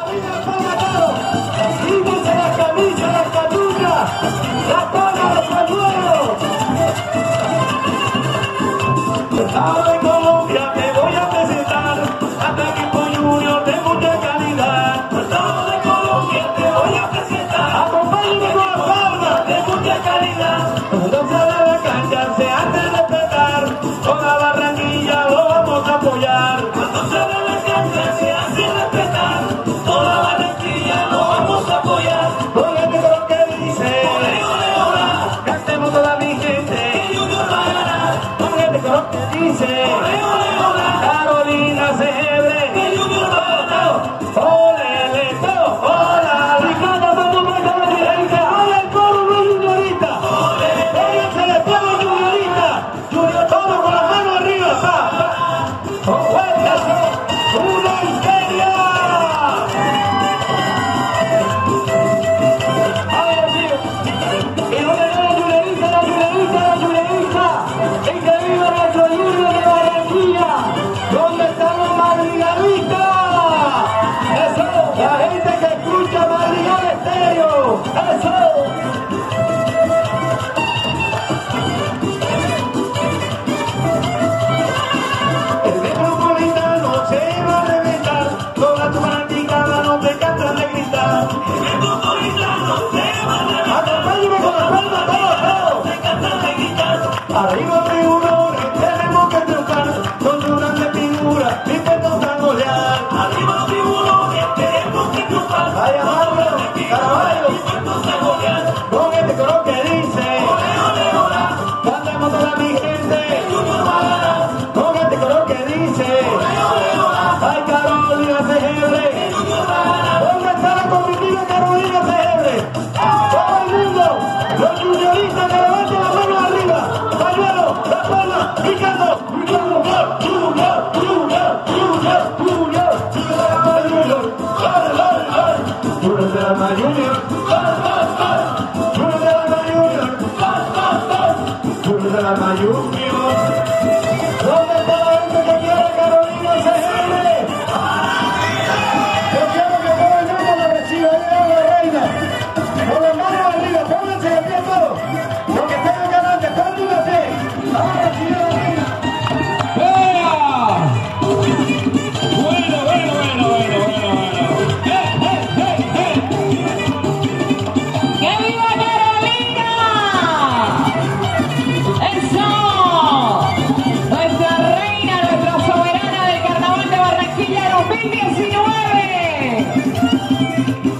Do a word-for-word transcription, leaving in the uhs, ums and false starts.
Arriba tribunones, tenemos que triunfar con su grande figura, dispuestos a golear. Arriba tribunones, tenemos que triunfar. Vaya Marlon, Caraballo, dispuestos a golear. Con este coro que dice, ole, ole, hola, cantemos toda mi gente, Junior va a ganar. Con este coro que dice, ole, ole, hola, ay Carolina Segebre, Junior va a ganar. ¿Dónde está la comitiva Carolina Segebre? Todo el mundo, los junioristas que levanten la mano arriba. Pañuelo, la palma, Ricardo, Ricardo, Junior, Junior, Junior, Junior, Junior, dale, dale, dale, Junior de Alma Junior, Junior de Alma Junior, Junior de Alma Junior. ¿Dónde está la gente que quiere Carolina Segebre? Yo quiero que todo el mundo la reciba, ahí la reina. Con las manos arriba, pónganse de pie todos. Lo que tengan ganas de ponte una fe. Vamos a recibir a la reina. ¡Vea! Bueno, bueno, bueno, bueno, bueno, bueno. ¡Eh, eh, eh, eh! ¡Que viva Carolina! ¡Eso! Nuestra reina, nuestra soberana del Carnaval de Barranquilla dos mil diecinueve.